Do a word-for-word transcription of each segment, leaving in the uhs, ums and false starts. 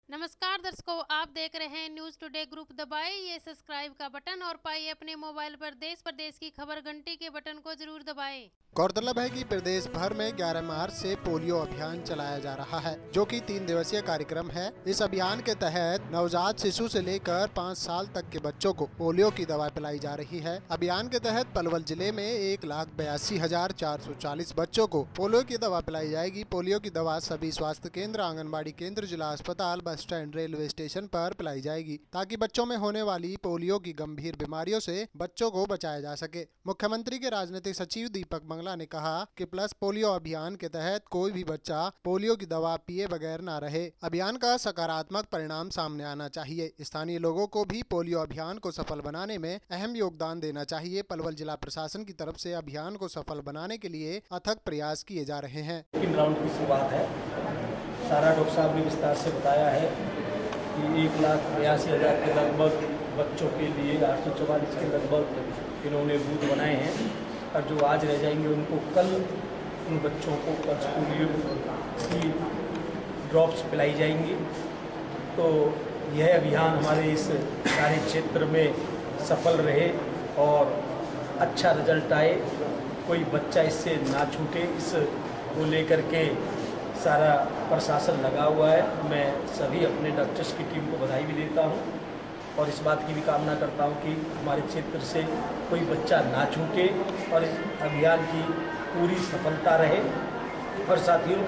नमस्कार दर्शकों, आप देख रहे हैं न्यूज टुडे ग्रुप। दबाइए सब्सक्राइब का बटन और पाइए अपने मोबाइल पर देश प्रदेश की खबर। घंटी के बटन को जरूर दबाएं। गौरतलब है कि प्रदेश भर में ग्यारह मार्च से पोलियो अभियान चलाया जा रहा है, जो कि तीन दिवसीय कार्यक्रम है। इस अभियान के तहत नवजात शिशु से लेकर पाँच साल तक के बच्चों को पोलियो की दवा पिलाई जा रही है। अभियान के तहत पलवल जिले में एक लाख बयासी हजार चार सौ चालीस बच्चों को पोलियो की दवा पिलाई जाएगी। पोलियो की दवा सभी स्वास्थ्य केंद्र, आंगनबाड़ी केंद्र, जिला अस्पताल, बस स्टैंड, रेलवे स्टेशन पर पिलाई जाएगी, ताकि बच्चों में होने वाली पोलियो की गंभीर बीमारियों से बच्चों को बचाया जा सके। मुख्यमंत्री के राजनीतिक सचिव दीपक मंगला ने कहा कि प्लस पोलियो अभियान के तहत कोई भी बच्चा पोलियो की दवा पिए बगैर न रहे। अभियान का सकारात्मक परिणाम सामने आना चाहिए। स्थानीय लोगों को भी पोलियो अभियान को सफल बनाने में अहम योगदान देना चाहिए। पलवल जिला प्रशासन की तरफ से अभियान को सफल बनाने के लिए अथक प्रयास किए जा रहे हैं। तीन राउंड की शुरुआत है। सारा डॉक्टर साहब ने विस्तार से बताया है कि एक लाख बयासी हजार के लगभग बच्चों के लिए आठ सौ चौवालीस के लगभग इन्होंने बूथ बनाए हैं, और जो आज रह जाएंगे उनको कल उन बच्चों को पल्स पोलियो की ड्रॉप्स पिलाई जाएंगी। तो यह अभियान हमारे इस सारे क्षेत्र में सफल रहे और अच्छा रिजल्ट आए, कोई बच्चा इससे ना छूटे, इसको लेकर के सारा प्रशासन लगा हुआ है। मैं सभी अपने डॉक्टर्स की टीम को बधाई भी देता हूं और इस बात की भी कामना करता हूं कि हमारे क्षेत्र से कोई बच्चा ना छूटे और इस अभियान की पूरी सफलता रहे। और साथियों,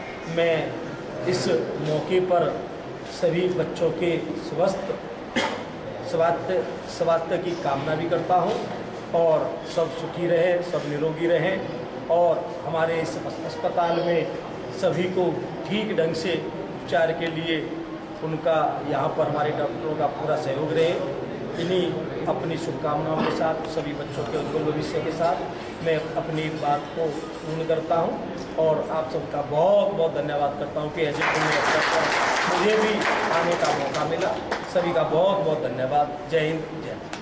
मैं इस मौके पर सभी बच्चों के स्वस्थ स्वास्थ्य स्वास्थ्य की कामना भी करता हूं और सब सुखी रहें, सब निरोगी रहें और हमारे इस अस्पताल में सभी को ठीक ढंग से उपचार के लिए उनका यहाँ पर हमारे डॉक्टरों का पूरा सहयोग रहे। इन्हीं अपनी शुभकामनाओं के साथ सभी बच्चों के उज्ज्वल भविष्य के साथ मैं अपनी बात को पूर्ण करता हूँ और आप सबका बहुत बहुत धन्यवाद करता हूँ कि ऐसे मुझे भी आने का मौका मिला। सभी का बहुत बहुत धन्यवाद। जय हिंद, जय भारत।